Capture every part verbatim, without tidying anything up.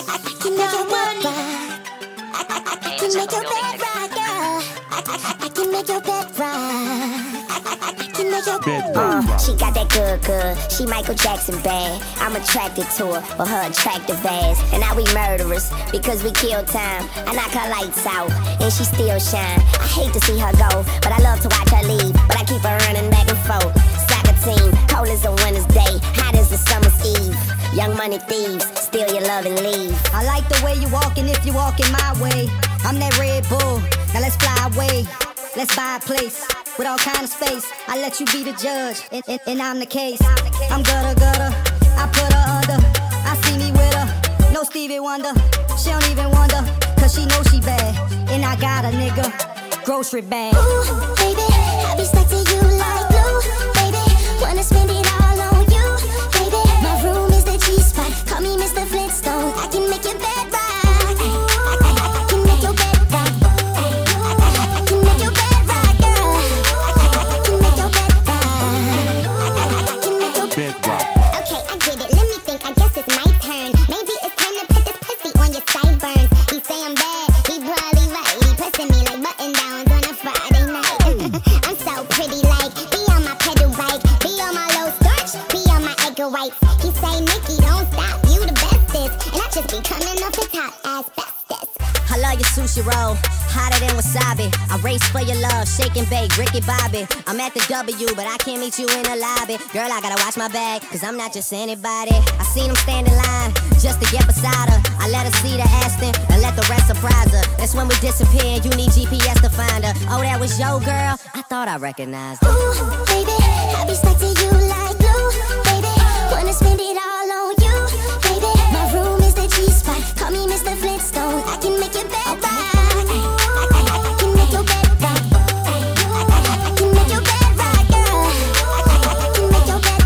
I can make your bed rock. I can make your bed rock, girl. I can make your bed rock. I can make your bed rock. Uh, she got that good, good. She Michael Jackson bad. I'm attracted to her for her attractive ass. And now we murderers because we kill time. I knock her lights out and she still shine. I hate to see her go, but I love to watch her leave. But I keep her running back and forth. Soccer team, cold as a winter's day, hot as a summer's eve. Young money thieves, steal your love and leave. I like the way you walking if you walking my way. I'm that Red Bull, now let's fly away. Let's buy a place with all kind of space. I let you be the judge, and, and, and I'm the case. I'm gutter gutter, I put her under. I see me with her, no Stevie Wonder. She don't even wonder, cause she know she bad. And I got a nigga, grocery bag. Ooh, baby, I be stuck to you like glue. Baby, wanna spend it all on you. Baby, my room is the G-spot. Call me Mister Flintstone. I can make your bed rock. I can make your bed rock. I can make your bed rock, girl. I can make your bed rock. I can make your bed rock. Okay, I get it. Let me think. I guess it's my turn. Maybe it's time to put this pussy on your sideburns. He say I'm bad. He probably right. He pressing me like button downs on a Friday night. I'm so pretty, like be on my pedal bike, be on my low starch, be on my egg whites. He say, Nikki, don't stop, you the bestest, and I just be coming off the top as bestest. I love your sushi roll, hotter than wasabi. I race for your love, shake and bake, Ricky Bobby. I'm at the W, but I can't meet you in the lobby. Girl, I gotta watch my bag, cause I'm not just anybody. I seen him stand in line, just to get beside her. I let her see the Aston, and let the rest surprise her. That's when we disappear, you need G P S to find her. Oh, that was your girl? I thought I recognized her. Ooh, baby, I be stuck to you like glue. Baby, wanna spend it all on you. Baby, my room is the G-spot. Call me Mister Flintstone. I can make your bed rock. I can make your bed rock. I can make your bed rock, girl. I can make your bed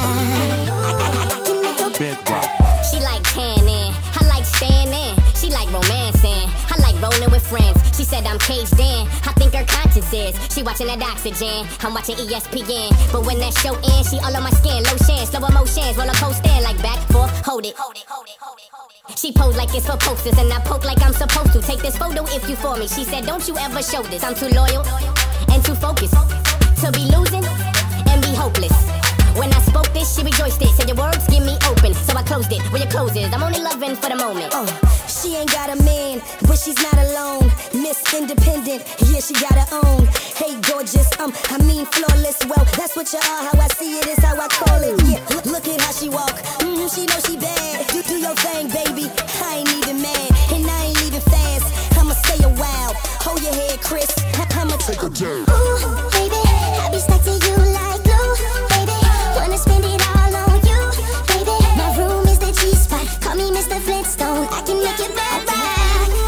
rock. I can make your bed rock. She like tanning, I like standing. She like romancing, I like rolling with friends. She said I'm caged in, I think her conscience is. She watching that oxygen, I'm watching E S P N. But when that show ends, she all on my skin. Lotion, slow emotions, roller coaster, like back, forth, hold it. Hold it, hold it, hold it, hold it. She pose like it's for posters, and I poke like I'm supposed to. Take this photo if you for me. She said, don't you ever show this. I'm too loyal and too focused to be losing and be hopeless. When I spoke this, she rejoiced it. Said your words give me open, so I closed it. Where your clothes is, I'm only loving for the moment. Oh, she ain't got a man, but she's not alone. Miss Independent, yeah, she got her own. Hey, gorgeous, um, I mean flawless. Well, that's what you are. How I see it is how I call it. Yeah, look, look at how she walk. Mm, she know she bad. Do, do your thing, baby. I ain't even mad, and I ain't leaving fast. I'ma stay a while. Hold your head, Chris. I'ma take a jump. Ooh, baby, I be stuck to you like glue. Baby, wanna spend it all on you. Baby, my room is the G-spot. Call me Mister Flintstone. I can make your bed rock.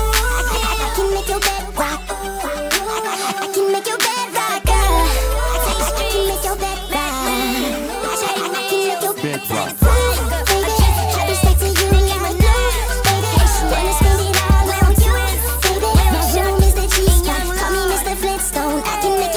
I can make your bed rock. I can make your bed rock, girl. I can make your bed rock. I can make your bed rock. Baby, I be stuck to you like glue. Baby, wanna spend it all on you. Baby, my room is the G-spot. Call me Mister Flintstone. I can make